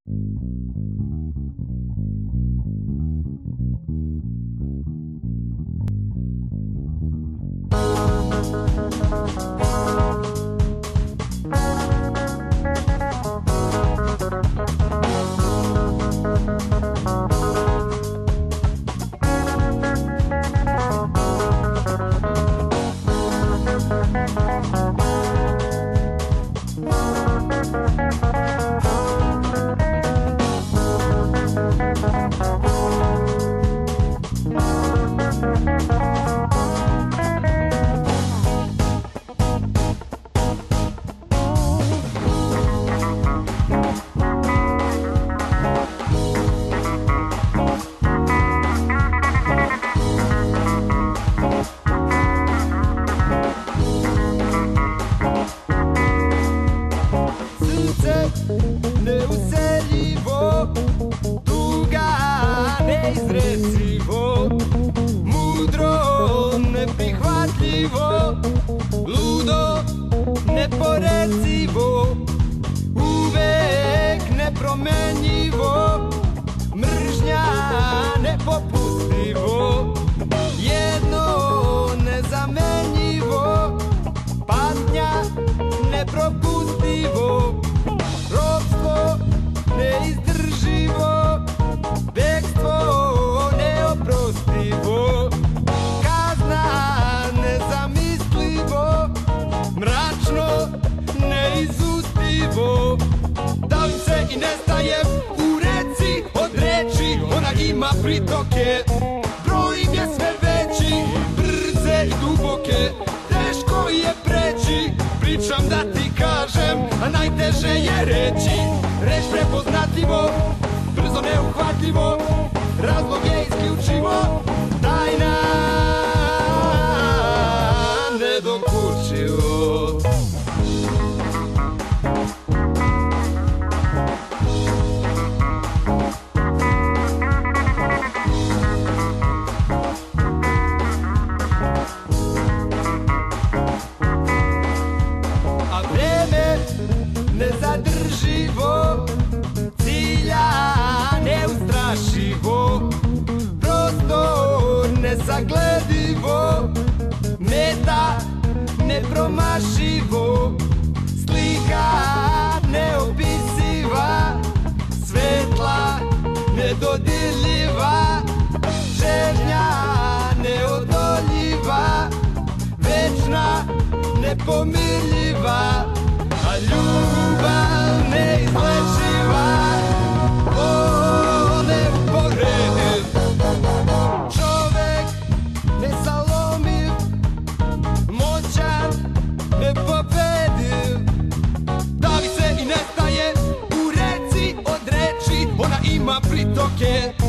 Neuseljivo, tuga neizrecivo, mudro neprihvatljivo, ludo neporecivo, uvek nepromenjivo, mržnja nepopustivo, jedno nezamenjivo, patnja nepropustivo, ropstvo neizdrživo, bekstvo neoprostivo, kazna nezamislivo, mračno neizustivo. Davim se i nestajem u reci, od reči ona ima pritoke, broj im je sve veći, brze i duboke, teško je preći, pričam da ti kažem, a najteže je reći. Reč prepoznatljivo, brzo neuhvatljivo, razlog je isključivo tajna, nedokučivo. A vreme nezadrživo, cilja neustrašivo, prostor nesagledivo, meta nepromašivo, slika neopisiva, svetla nedodirljiva, žežnja neodoljiva, večna nepomirljiva, a ljubav neizlečiva, o neuporediv, čovek nesalomiv, moćan, nepobediv, davi se i nestaje u reci, od reči ona ima pritoke,